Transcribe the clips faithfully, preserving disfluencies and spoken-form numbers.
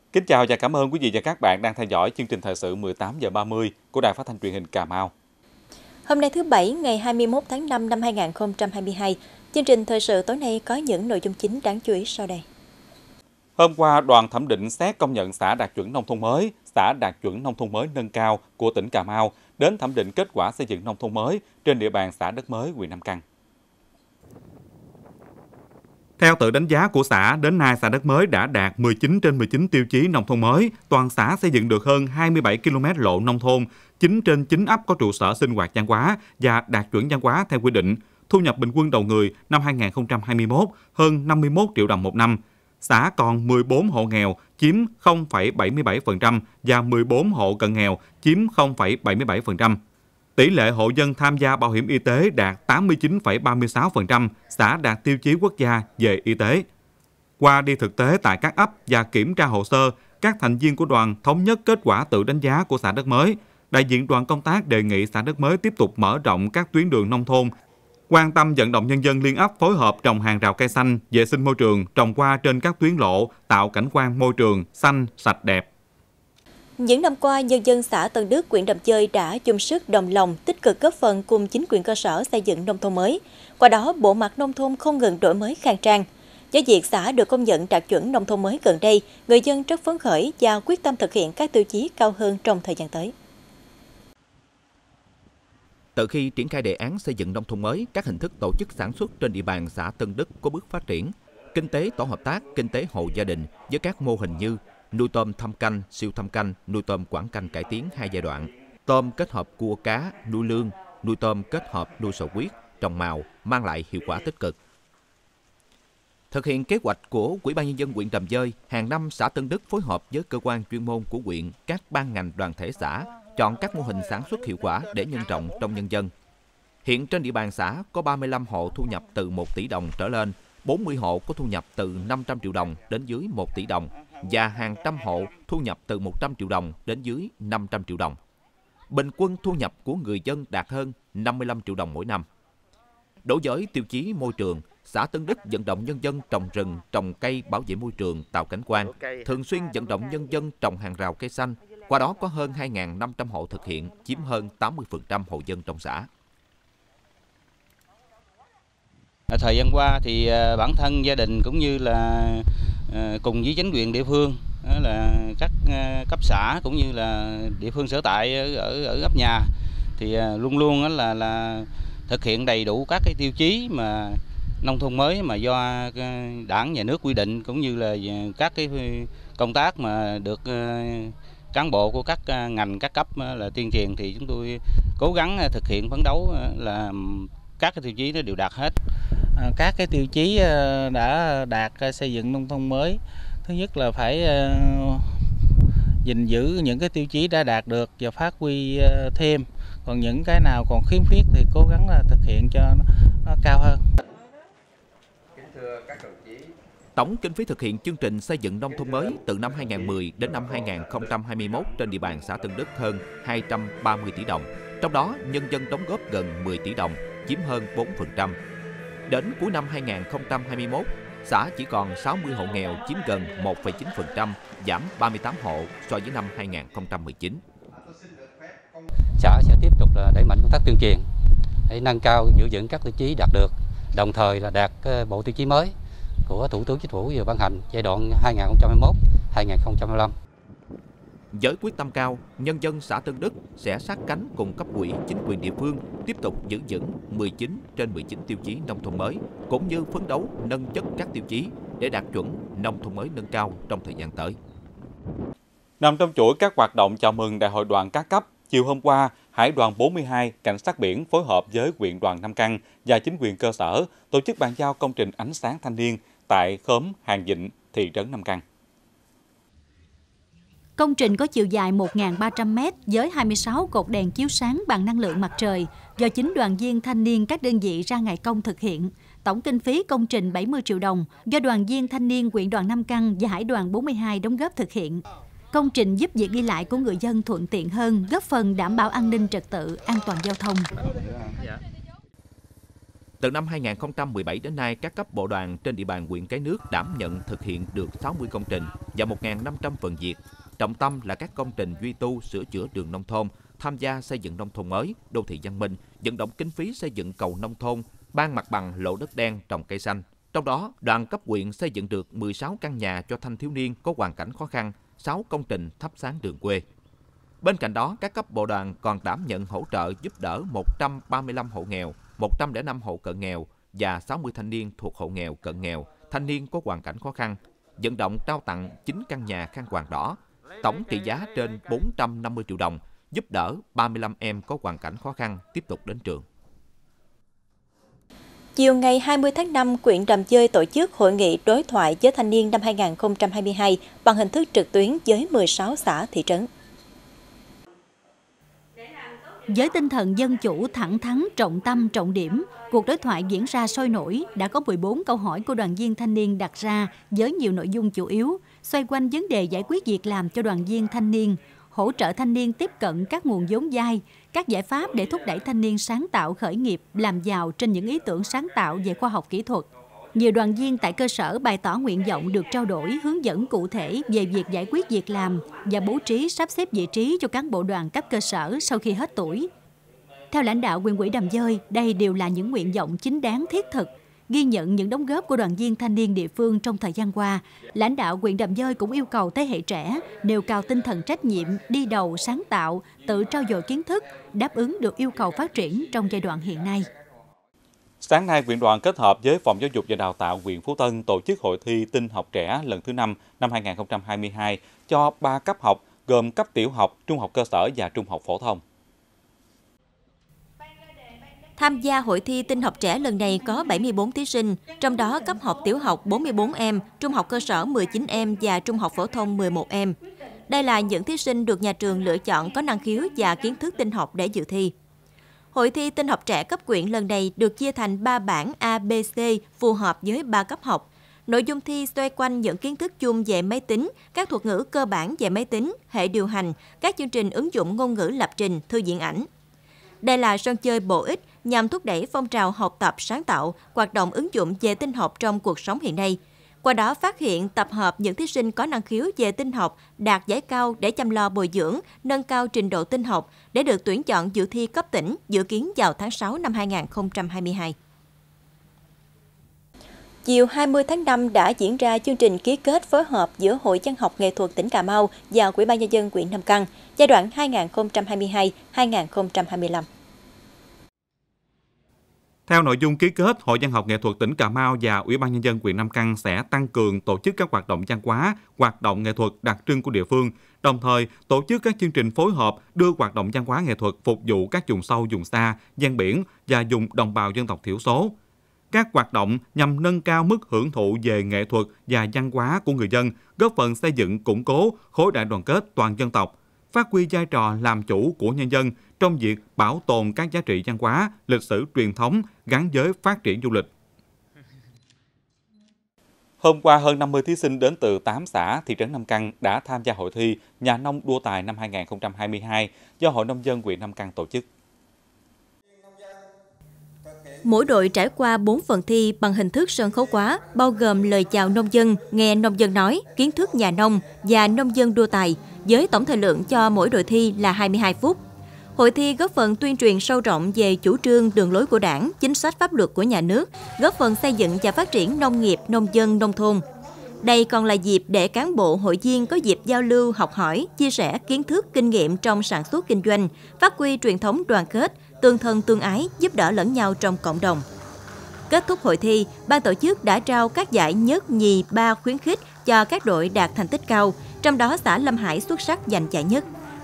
Kính chào và cảm ơn quý vị và các bạn đang theo dõi chương trình thời sự mười tám giờ ba mươi của Đài Phát thanh Truyền hình Cà Mau. Hôm nay thứ Bảy, ngày hai mươi mốt tháng năm năm hai nghìn không trăm hai mươi hai, chương trình thời sự tối nay có những nội dung chính đáng chú ý sau đây. Hôm qua, đoàn thẩm định xét công nhận xã đạt chuẩn nông thôn mới, xã đạt chuẩn nông thôn mới nâng cao của tỉnh Cà Mau đến thẩm định kết quả xây dựng nông thôn mới trên địa bàn xã Đất Mới, huyện Nam Căn. Theo tự đánh giá của xã, đến nay xã Đất Mới đã đạt mười chín trên mười chín tiêu chí nông thôn mới, toàn xã xây dựng được hơn hai mươi bảy ki lô mét lộ nông thôn, chín trên chín ấp có trụ sở sinh hoạt văn hóa và đạt chuẩn văn hóa theo quy định. Thu nhập bình quân đầu người năm hai nghìn không trăm hai mươi mốt hơn năm mươi mốt triệu đồng một năm. Xã còn mười bốn hộ nghèo chiếm không phẩy bảy mươi bảy phần trăm và mười bốn hộ cận nghèo chiếm không phẩy bảy mươi bảy phần trăm. Tỷ lệ hộ dân tham gia bảo hiểm y tế đạt tám mươi chín phẩy ba mươi sáu phần trăm, xã đạt tiêu chí quốc gia về y tế. Qua đi thực tế tại các ấp và kiểm tra hồ sơ, các thành viên của đoàn thống nhất kết quả tự đánh giá của xã Đất Mới. Đại diện đoàn công tác đề nghị xã Đất Mới tiếp tục mở rộng các tuyến đường nông thôn, quan tâm vận động nhân dân liên ấp phối hợp trồng hàng rào cây xanh, vệ sinh môi trường, trồng hoa trên các tuyến lộ, tạo cảnh quan môi trường xanh, sạch đẹp. Những năm qua, nhân dân xã Tân Đức, huyện Đầm Dơi đã chung sức đồng lòng, tích cực góp phần cùng chính quyền cơ sở xây dựng nông thôn mới. Qua đó, bộ mặt nông thôn không ngừng đổi mới khang trang. Do việc xã được công nhận đạt chuẩn nông thôn mới gần đây, người dân rất phấn khởi và quyết tâm thực hiện các tiêu chí cao hơn trong thời gian tới. Từ khi triển khai đề án xây dựng nông thôn mới, các hình thức tổ chức sản xuất trên địa bàn xã Tân Đức có bước phát triển. Kinh tế tổ hợp tác, kinh tế hộ gia đình với các mô hình như nuôi tôm thâm canh, siêu thâm canh, nuôi tôm quảng canh cải tiến hai giai đoạn, tôm kết hợp cua cá, nuôi lương, nuôi tôm kết hợp nuôi sò huyết, trồng màu mang lại hiệu quả tích cực. Thực hiện kế hoạch của Ủy ban Nhân dân huyện Đầm Dơi, hàng năm xã Tân Đức phối hợp với cơ quan chuyên môn của huyện, các ban ngành đoàn thể xã chọn các mô hình sản xuất hiệu quả để nhân rộng trong nhân dân. Hiện trên địa bàn xã có ba mươi lăm hộ thu nhập từ một tỷ đồng trở lên, bốn mươi hộ có thu nhập từ năm trăm triệu đồng đến dưới một tỷ đồng và hàng trăm hộ thu nhập từ một trăm triệu đồng đến dưới năm trăm triệu đồng. Bình quân thu nhập của người dân đạt hơn năm mươi lăm triệu đồng mỗi năm. Đối với tiêu chí môi trường, xã Tân Đức vận động nhân dân trồng rừng, trồng cây bảo vệ môi trường, tạo cảnh quan, thường xuyên vận động nhân dân trồng hàng rào cây xanh. Qua đó có hơn hai nghìn năm trăm hộ thực hiện, chiếm hơn tám mươi phần trăm hộ dân trong xã. Thời gian qua thì bản thân gia đình cũng như là cùng với chính quyền địa phương, là các cấp xã cũng như là địa phương sở tại ở ở ấp nhà thì luôn luôn là là thực hiện đầy đủ các cái tiêu chí mà nông thôn mới mà do Đảng, Nhà nước quy định, cũng như là các cái công tác mà được cán bộ của các ngành các cấp là tuyên truyền, thì chúng tôi cố gắng thực hiện phấn đấu là các cái tiêu chí nó đều đạt hết. Các cái tiêu chí đã đạt xây dựng nông thôn mới, thứ nhất là phải gìn giữ những cái tiêu chí đã đạt được và phát huy thêm, còn những cái nào còn khiếm khuyết thì cố gắng là thực hiện cho nó cao hơn. Tổng kinh phí thực hiện chương trình xây dựng nông thôn mới từ năm hai nghìn không trăm mười đến năm hai nghìn không trăm hai mươi mốt trên địa bàn xã Tân Đức hơn hai trăm ba mươi tỷ đồng. Trong đó, nhân dân đóng góp gần mười tỷ đồng, chiếm hơn bốn phần trăm. Đến cuối năm hai nghìn không trăm hai mươi mốt, xã chỉ còn sáu mươi hộ nghèo, chiếm gần một phẩy chín phần trăm, giảm ba mươi tám hộ so với năm hai nghìn không trăm mười chín. Xã sẽ tiếp tục đẩy mạnh công tác tuyên truyền để nâng cao giữ vững các tiêu chí đạt được, đồng thời là đạt bộ tiêu chí mới của Thủ tướng Chính phủ vừa ban hành giai đoạn hai nghìn không trăm hai mươi mốt đến hai nghìn không trăm hai mươi lăm. Với quyết tâm cao, nhân dân xã Tân Đức sẽ sát cánh cùng cấp ủy, chính quyền địa phương tiếp tục giữ vững mười chín trên mười chín tiêu chí nông thôn mới, cũng như phấn đấu nâng chất các tiêu chí để đạt chuẩn nông thôn mới nâng cao trong thời gian tới. Nằm trong chuỗi các hoạt động chào mừng Đại hội đoàn các cấp, chiều hôm qua, Hải đoàn bốn mươi hai, Cảnh sát biển phối hợp với huyện đoàn Nam Căn và chính quyền cơ sở tổ chức bàn giao công trình ánh sáng thanh niên tại khóm Hàng Dịnh, thị trấn Nam Căn. Công trình có chiều dài một nghìn ba trăm mét với hai mươi sáu cột đèn chiếu sáng bằng năng lượng mặt trời do chính đoàn viên thanh niên các đơn vị ra ngày công thực hiện. Tổng kinh phí công trình bảy mươi triệu đồng do đoàn viên thanh niên huyện đoàn Nam Căn và Hải đoàn bốn mươi hai đóng góp thực hiện. Công trình giúp việc đi lại của người dân thuận tiện hơn, góp phần đảm bảo an ninh trật tự, an toàn giao thông. Từ năm hai nghìn không trăm mười bảy đến nay, các cấp bộ đoàn trên địa bàn huyện Cái Nước đảm nhận thực hiện được sáu mươi công trình và một nghìn năm trăm phần việc. Trọng tâm là các công trình duy tu, sửa chữa đường nông thôn, tham gia xây dựng nông thôn mới, đô thị văn minh, vận động kinh phí xây dựng cầu nông thôn, ban mặt bằng lộ đất đen, trồng cây xanh. Trong đó, đoàn cấp huyện xây dựng được mười sáu căn nhà cho thanh thiếu niên có hoàn cảnh khó khăn, sáu công trình thắp sáng đường quê. Bên cạnh đó, các cấp bộ đoàn còn đảm nhận hỗ trợ giúp đỡ một trăm ba mươi lăm hộ nghèo, một trăm lẻ năm hộ cận nghèo và sáu mươi thanh niên thuộc hộ nghèo cận nghèo, thanh niên có hoàn cảnh khó khăn, vận động trao tặng chín căn nhà khăn quàng đỏ, tổng trị giá trên bốn trăm năm mươi triệu đồng, giúp đỡ ba mươi lăm em có hoàn cảnh khó khăn tiếp tục đến trường. Chiều ngày hai mươi tháng năm, huyện Đầm Dơi tổ chức hội nghị đối thoại với thanh niên năm hai nghìn không trăm hai mươi hai bằng hình thức trực tuyến với mười sáu xã thị trấn. Với tinh thần dân chủ, thẳng thắn, trọng tâm, trọng điểm, cuộc đối thoại diễn ra sôi nổi, đã có mười bốn câu hỏi của đoàn viên thanh niên đặt ra với nhiều nội dung chủ yếu, xoay quanh vấn đề giải quyết việc làm cho đoàn viên thanh niên, hỗ trợ thanh niên tiếp cận các nguồn vốn vay, các giải pháp để thúc đẩy thanh niên sáng tạo khởi nghiệp, làm giàu trên những ý tưởng sáng tạo về khoa học kỹ thuật. Nhiều đoàn viên tại cơ sở bày tỏ nguyện vọng được trao đổi, hướng dẫn cụ thể về việc giải quyết việc làm và bố trí sắp xếp vị trí cho cán bộ đoàn cấp cơ sở sau khi hết tuổi. Theo lãnh đạo huyện ủy Đầm Dơi, đây đều là những nguyện vọng chính đáng thiết thực. Ghi nhận những đóng góp của đoàn viên thanh niên địa phương trong thời gian qua, lãnh đạo huyện Đầm Dơi cũng yêu cầu thế hệ trẻ nêu cao tinh thần trách nhiệm, đi đầu, sáng tạo, tự trau dồi kiến thức, đáp ứng được yêu cầu phát triển trong giai đoạn hiện nay. Sáng nay, huyện đoàn kết hợp với Phòng Giáo dục và Đào tạo huyện Phú Tân tổ chức hội thi tin học trẻ lần thứ năm năm hai nghìn không trăm hai mươi hai cho ba cấp học gồm cấp tiểu học, trung học cơ sở và trung học phổ thông. Tham gia hội thi tin học trẻ lần này có bảy mươi bốn thí sinh, trong đó cấp học tiểu học bốn mươi bốn em, trung học cơ sở mười chín em và trung học phổ thông mười một em. Đây là những thí sinh được nhà trường lựa chọn có năng khiếu và kiến thức tin học để dự thi. Hội thi tin học trẻ cấp huyện lần này được chia thành ba bảng A, B, C phù hợp với ba cấp học. Nội dung thi xoay quanh những kiến thức chung về máy tính, các thuật ngữ cơ bản về máy tính, hệ điều hành, các chương trình ứng dụng ngôn ngữ lập trình, thư viện ảnh. Đây là sân chơi bổ ích nhằm thúc đẩy phong trào học tập sáng tạo, hoạt động ứng dụng về tin học trong cuộc sống hiện nay. Qua đó phát hiện, tập hợp những thí sinh có năng khiếu về tin học, đạt giải cao để chăm lo bồi dưỡng, nâng cao trình độ tin học để được tuyển chọn dự thi cấp tỉnh, dự kiến vào tháng sáu năm hai nghìn không trăm hai mươi hai. Chiều hai mươi tháng năm đã diễn ra chương trình ký kết phối hợp giữa Hội Văn học Nghệ thuật tỉnh Cà Mau và Ủy ban nhân dân huyện Nam Căn giai đoạn hai nghìn không trăm hai mươi hai đến hai nghìn không trăm hai mươi lăm. Theo nội dung ký kết, Hội Văn học Nghệ thuật tỉnh Cà Mau và Ủy ban nhân dân huyện Nam Căn sẽ tăng cường tổ chức các hoạt động văn hóa, hoạt động nghệ thuật đặc trưng của địa phương, đồng thời tổ chức các chương trình phối hợp đưa hoạt động văn hóa nghệ thuật phục vụ các vùng sâu, vùng xa, ven biển và vùng đồng bào dân tộc thiểu số. Các hoạt động nhằm nâng cao mức hưởng thụ về nghệ thuật và văn hóa của người dân, góp phần xây dựng củng cố khối đại đoàn kết toàn dân tộc, phát huy vai trò làm chủ của nhân dân trong việc bảo tồn các giá trị văn hóa, lịch sử truyền thống gắn với phát triển du lịch. Hôm qua, hơn năm mươi thí sinh đến từ tám xã, thị trấn Nam Căn đã tham gia hội thi Nhà nông đua tài năm hai nghìn không trăm hai mươi hai do Hội Nông dân huyện Nam Căn tổ chức. Mỗi đội trải qua bốn phần thi bằng hình thức sân khấu hóa, bao gồm lời chào nông dân, nghe nông dân nói, kiến thức nhà nông và nông dân đua tài, với tổng thời lượng cho mỗi đội thi là hai mươi hai phút. Hội thi góp phần tuyên truyền sâu rộng về chủ trương, đường lối của Đảng, chính sách pháp luật của nhà nước, góp phần xây dựng và phát triển nông nghiệp, nông dân, nông thôn. Đây còn là dịp để cán bộ hội viên có dịp giao lưu, học hỏi, chia sẻ kiến thức, kinh nghiệm trong sản xuất kinh doanh, phát huy truyền thống đoàn kết, tương thân tương ái, giúp đỡ lẫn nhau trong cộng đồng. Kết thúc hội thi, ban tổ chức đã trao các giải nhất, nhì, ba khuyến khích cho các đội đạt thành tích cao, trong đó xã Lâm Hải xuất sắc giành giải nhất.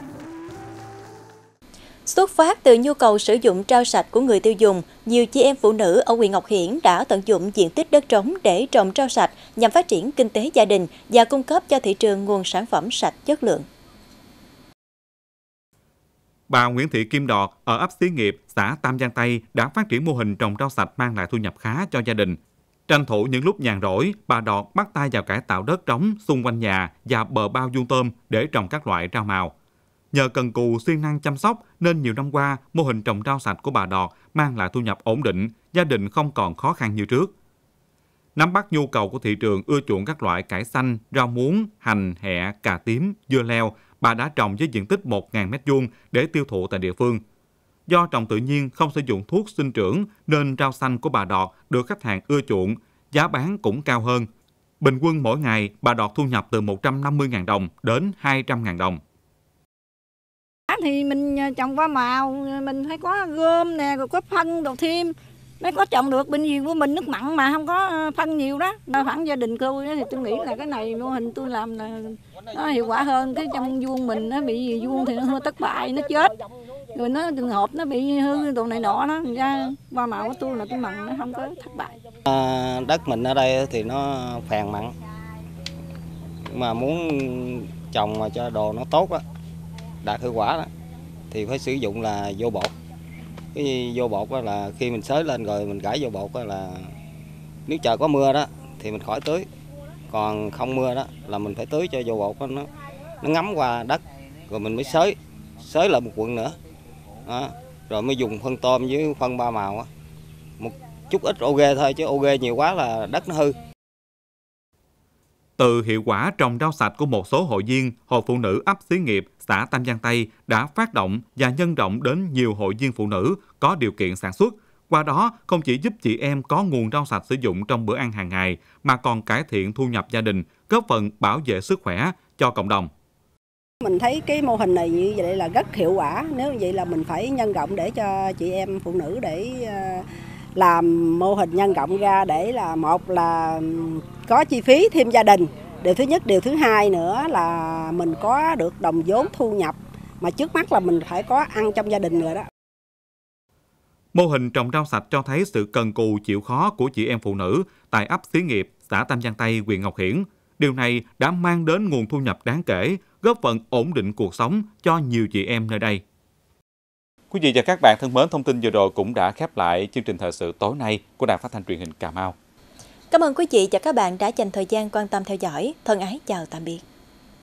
Xuất phát từ nhu cầu sử dụng rau sạch của người tiêu dùng, nhiều chị em phụ nữ ở huyện Ngọc Hiển đã tận dụng diện tích đất trống để trồng rau sạch nhằm phát triển kinh tế gia đình và cung cấp cho thị trường nguồn sản phẩm sạch chất lượng. Bà Nguyễn Thị Kim Đọt ở ấp Xí Nghiệp, xã Tam Giang Tây đã phát triển mô hình trồng rau sạch mang lại thu nhập khá cho gia đình. Tranh thủ những lúc nhàn rỗi, bà Đọt bắt tay vào cải tạo đất trống xung quanh nhà và bờ bao vuông tôm để trồng các loại rau màu. Nhờ cần cù siêng năng chăm sóc nên nhiều năm qua, mô hình trồng rau sạch của bà Đọt mang lại thu nhập ổn định, gia đình không còn khó khăn như trước. Nắm bắt nhu cầu của thị trường ưa chuộng các loại cải xanh, rau muống, hành, hẹ, cà tím, dưa leo, bà đã trồng với diện tích một nghìn mét vuông để tiêu thụ tại địa phương. Do trồng tự nhiên không sử dụng thuốc sinh trưởng nên rau xanh của bà Đọt được khách hàng ưa chuộng, giá bán cũng cao hơn. Bình quân mỗi ngày, bà Đọt thu nhập từ một trăm năm mươi nghìn đồng đến hai trăm nghìn đồng. Thì mình trồng hoa màu, mình phải có gom nè, rồi có phân đồ thêm, mới có trồng được. Bệnh viện của mình nước mặn mà không có phân nhiều đó. Phản gia đình tôi thì tôi nghĩ là cái này mô hình tôi làm là nó hiệu quả hơn. Cái trong vuông mình nó bị vuông thì nó hơi thất bại, nó chết. Rồi nó trường hợp nó bị hư đồ này nọ đó, ra hoa màu của tôi là tôi mặn nó không có thất bại. À, đất mình ở đây thì nó phèn mặn, mà muốn trồng mà cho đồ nó tốt á, đạt hiệu quả đó, thì phải sử dụng là vô bột. Cái vô bột đó là khi mình xới lên rồi mình gãi vô bột đó là nếu trời có mưa đó thì mình khỏi tưới, còn không mưa đó là mình phải tưới cho vô bột đó, nó nó ngấm qua đất rồi mình mới xới xới lại một quận nữa đó, rồi mới dùng phân tôm với phân ba màu đó. Một chút ít ô ghê thôi, chứ ô ghê nhiều quá là đất nó hư. Từ hiệu quả trồng rau sạch của một số hội viên, Hội Phụ Nữ ấp Xí Nghiệp, xã Tam Giang Tây đã phát động và nhân rộng đến nhiều hội viên phụ nữ có điều kiện sản xuất. Qua đó, không chỉ giúp chị em có nguồn rau sạch sử dụng trong bữa ăn hàng ngày, mà còn cải thiện thu nhập gia đình, góp phần bảo vệ sức khỏe cho cộng đồng. Mình thấy cái mô hình này như vậy là rất hiệu quả. Nếu như vậy là mình phải nhân rộng để cho chị em phụ nữ để làm mô hình nhân rộng ra, để là một là có chi phí thêm gia đình. Điều thứ nhất, điều thứ hai nữa là mình có được đồng vốn thu nhập, mà trước mắt là mình phải có ăn trong gia đình rồi đó. Mô hình trồng rau sạch cho thấy sự cần cù chịu khó của chị em phụ nữ tại ấp Xí Nghiệp, xã Tam Giang Tây, huyện Ngọc Hiển. Điều này đã mang đến nguồn thu nhập đáng kể, góp phần ổn định cuộc sống cho nhiều chị em nơi đây. Quý vị và các bạn thân mến, thông tin vừa rồi cũng đã khép lại chương trình thời sự tối nay của Đài Phát thanh Truyền hình Cà Mau. Cảm ơn quý vị và các bạn đã dành thời gian quan tâm theo dõi. Thân ái chào tạm biệt.